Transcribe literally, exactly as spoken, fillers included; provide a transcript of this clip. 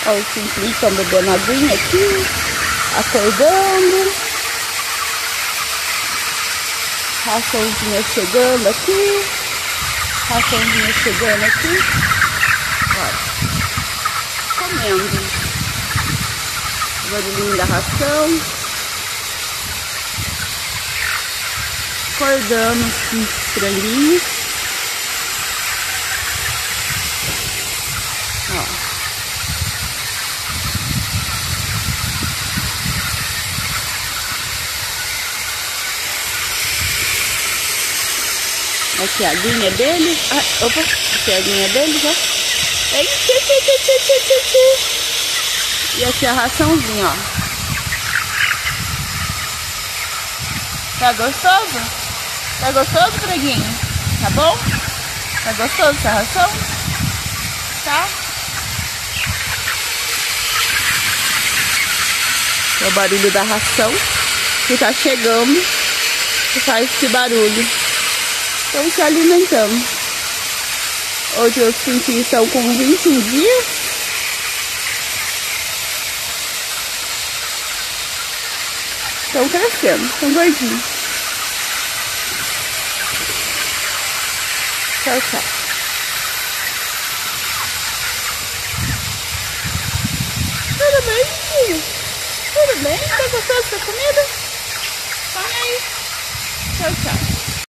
Olha os pintinhos estão bebendo aguinha aqui, acordando. Raçãozinha chegando aqui. Raçãozinha chegando aqui. Olha. Comendo. O barulhinho da ração. Acordando os franguinhos. Ó. Aqui a aguinha dele. Ah, opa, aqui a aguinha dele já. Ei, tchu, tchu, tchu, tchu, tchu, tchu. E aqui a raçãozinha, ó. Tá gostoso? Tá gostoso, preguinho? Tá bom? Tá gostoso essa ração? Tá? É o barulho da ração que tá chegando, que faz esse barulho. Estão se alimentando. Hoje os pintinhos estão com vinte e um dias. Estão crescendo, estão gordinhos. Tchau, tchau. Tudo bem, filho? Tudo bem? Tá gostando da comida? Come aí. Tchau, tchau.